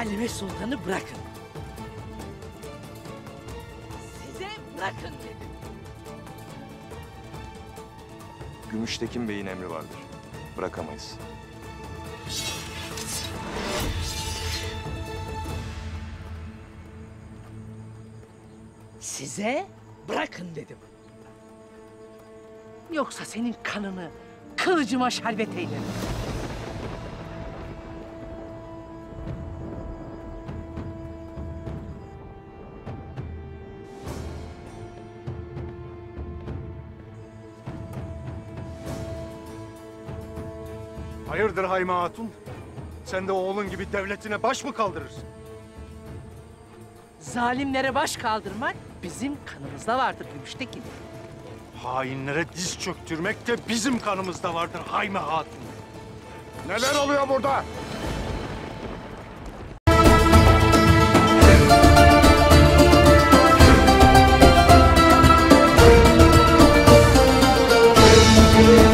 Halime Sultan'ı bırakın. Size bırakın dedim. Gümüştekin Bey'in emri vardır. Bırakamayız. Size bırakın dedim. Yoksa senin kanını kılıcıma şerbet eylerim. Hayırdır Hayme Hatun? Sen de oğlun gibi devletine baş mı kaldırırsın? Zalimlere baş kaldırmak bizim kanımızda vardır Gümüştekin. Hainlere diz çöktürmek de bizim kanımızda vardır Hayme Hatun. Neler oluyor burada? Müzik